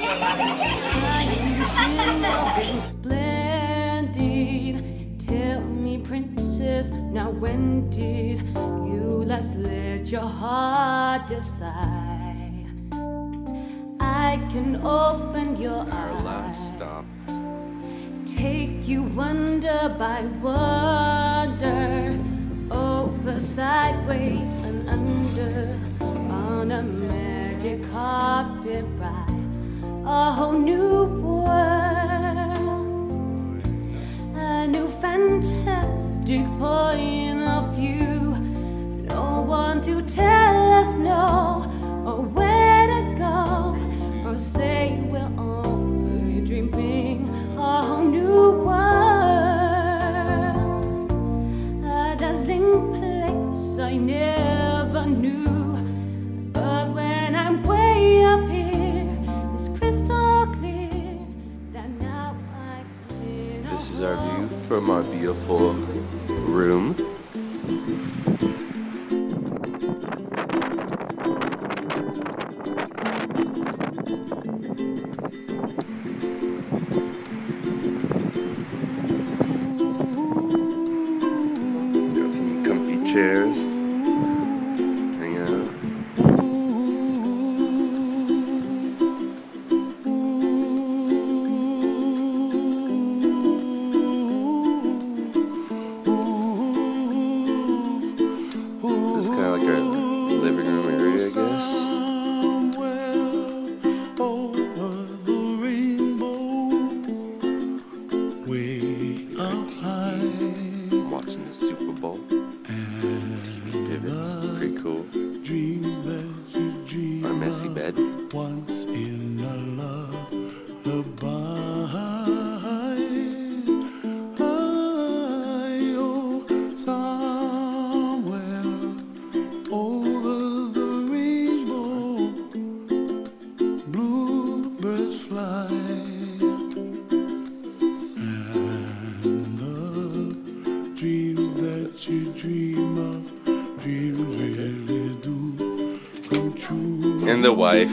Splendid. Tell me, princess, now when did you last let your heart decide? I can open your eyes. Last stop. Take you wonder by wonder, over, sideways, and under, on a magic carpet ride, a whole new world, a new fantastic point of view. No one to tell us no, or where to go, or say we're only dreaming. A whole new world, a dazzling place I never knew. But when I'm way up here, it's crystal clear that now I'm in a This is our view from our beautiful room. Chairs, hang out. This is kind of like our living room area, I guess. I'm watching the Super Bowl. Pivots, pretty cool. Our messy bed. Once in a lullaby, somewhere over the rainbow, bluebirds fly, and the dreams that you dream of. Dreams really do come true. And the wife.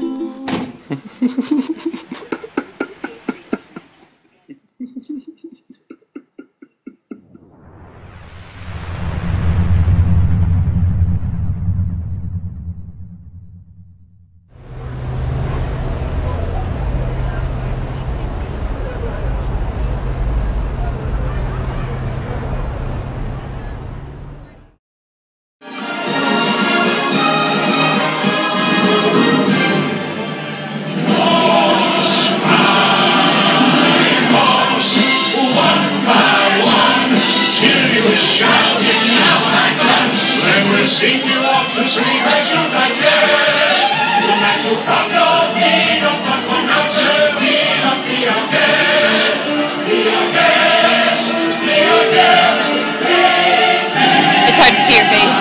Sing you off to sleep as you digest. Tonight you'll come your feet up, but for now, sir, be our guest. Be our guest. Be our guest. It's hard to see your face.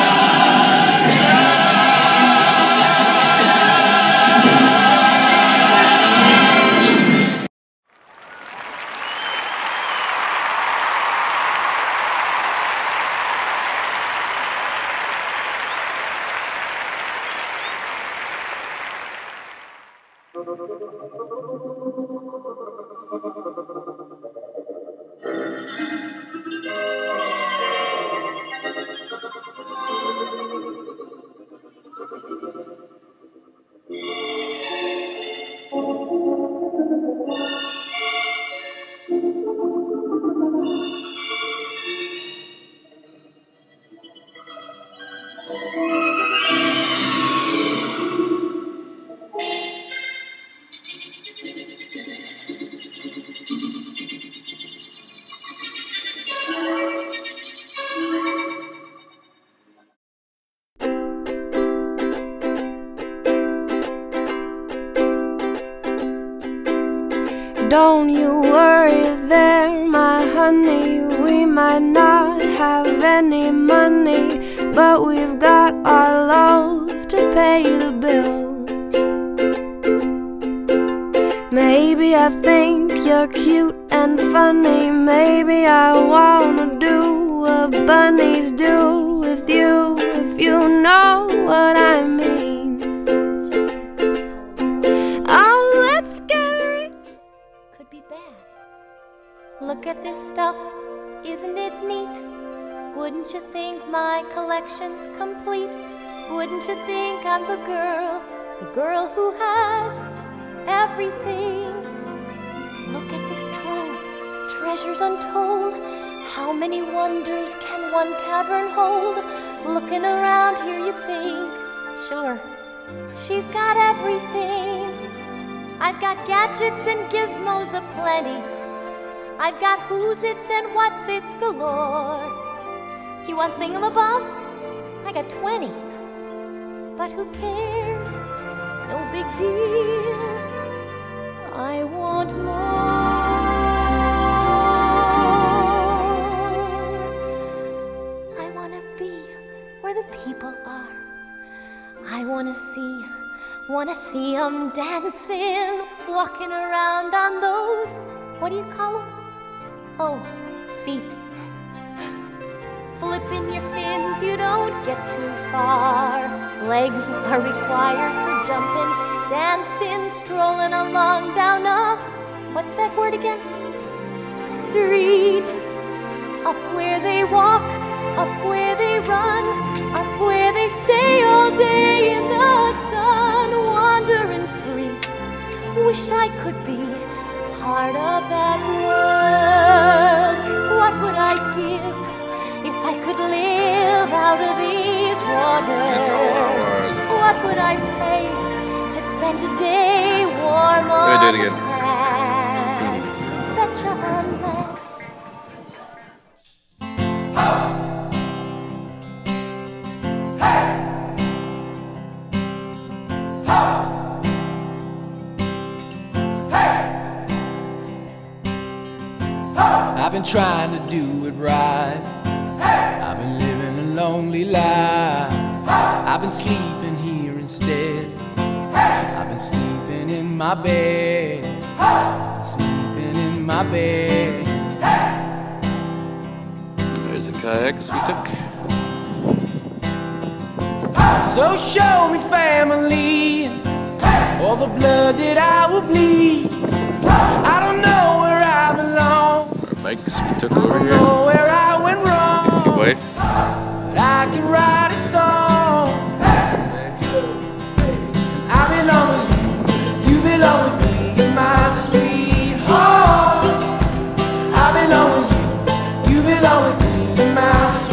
Don't you worry there, my honey. We might not have any money, but we've got our love to pay the bills. Maybe I think you're cute and funny. Maybe I wanna do what bunnies do with you, if you know what I mean. Oh, let's Look at this stuff, isn't it neat? Wouldn't you think my collection's complete? Wouldn't you think I'm the girl who has everything? Look at this trove, treasures untold. How many wonders can one cavern hold? Looking around here you think, sure, she's got everything. I've got gadgets and gizmos aplenty. I've got who's its and what's its galore. You want thingamabobs? I got 20. But who cares? No big deal. I want more. I want to be where the people are. I want to see 'em dancing, walking around on those, what do you call them? Oh, feet. Flipping your fins, you don't get too far. Legs are required for jumping, dancing, strolling along down a, what's that word again? Street. Up where they walk, up where they run, up where they stay all day in the sun, wandering free. Wish I could be part of that world. What would I give if I could live out of these waters? What would I pay to spend a day warm on the sand? Betcha on that. I've been trying to do it right. I've been living a lonely life. I've been sleeping here instead. I've been sleeping in my bed. Sleeping in my bed. There's a kayaks we took. So show me family, all the blood that I will bleed. I don't know where I belong. Bikes we took over here. I don't know where I went wrong. You see wife? But I can write a song. I belong with you, you belong with me, my sweetheart. I belong with you, you belong with me, my sweetheart.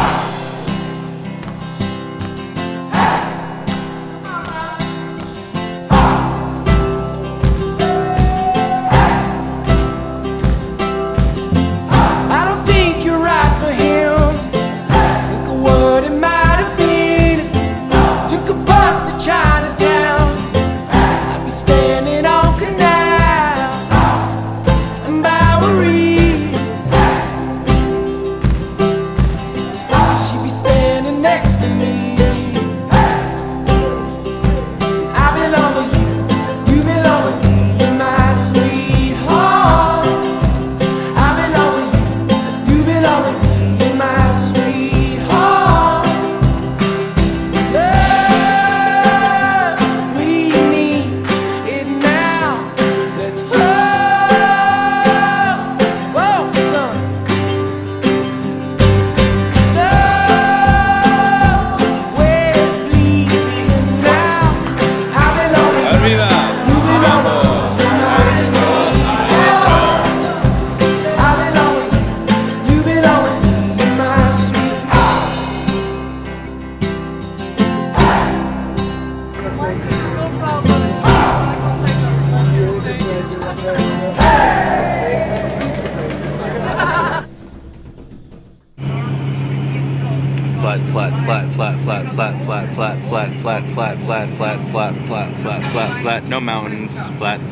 Flat, no mountains. Flat.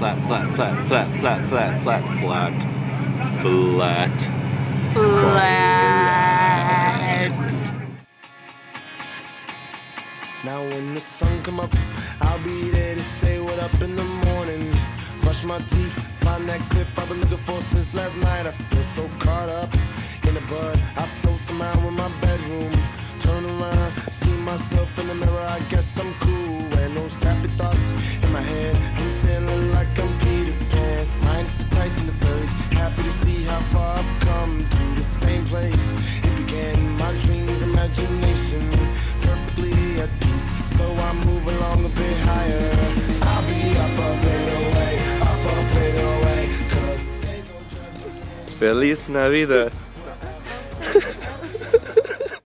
Now when the sun come up, I'll be there to say what up in the morning. Brush my teeth, find that clip I've been looking for since last night. I feel so caught up in the bud. I float somehow in my bedroom. Turn around, see myself in the mirror. I guess I'm cool. And those happy thoughts in my head. I'm feeling like I'm Peter Pan. Minus the tights and the furries. Happy to see how the same place. It began in my dreams, imagination, perfectly at peace. So I move along a bit higher. I'll be up a bit away, 'cause they gon' judge me. Feliz Navidad.